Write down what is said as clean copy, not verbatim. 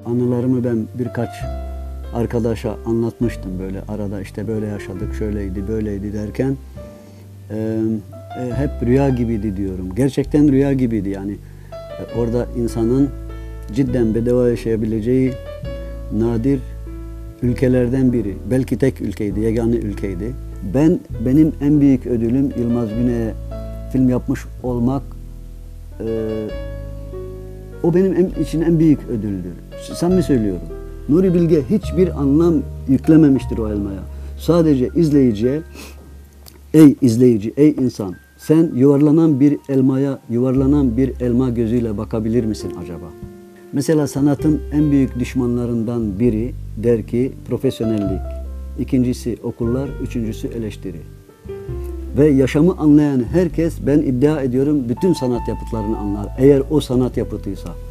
anılarımı ben birkaç arkadaşa anlatmıştım böyle arada, işte böyle yaşadık, şöyleydi, böyleydi derken hep rüya gibiydi diyorum. Gerçekten rüya gibiydi yani. Orada insanın cidden bedava yaşayabileceği nadir ülkelerden biri. Belki tek ülkeydi, yegane ülkeydi. Benim en büyük ödülüm Yılmaz Güney'e film yapmış olmak. O benim için en büyük ödüldür. Samimi söylüyorum. Nuri Bilge hiçbir anlam yüklememiştir o elmaya. Sadece izleyiciye, ey izleyici, ey insan, sen yuvarlanan bir elmaya, yuvarlanan bir elma gözüyle bakabilir misin acaba? Mesela sanatın en büyük düşmanlarından biri der ki profesyonellik, ikincisi okullar, üçüncüsü eleştiri. Ve yaşamı anlayan herkes, ben iddia ediyorum, bütün sanat yapıtlarını anlar. Eğer o sanat yapıtıysa.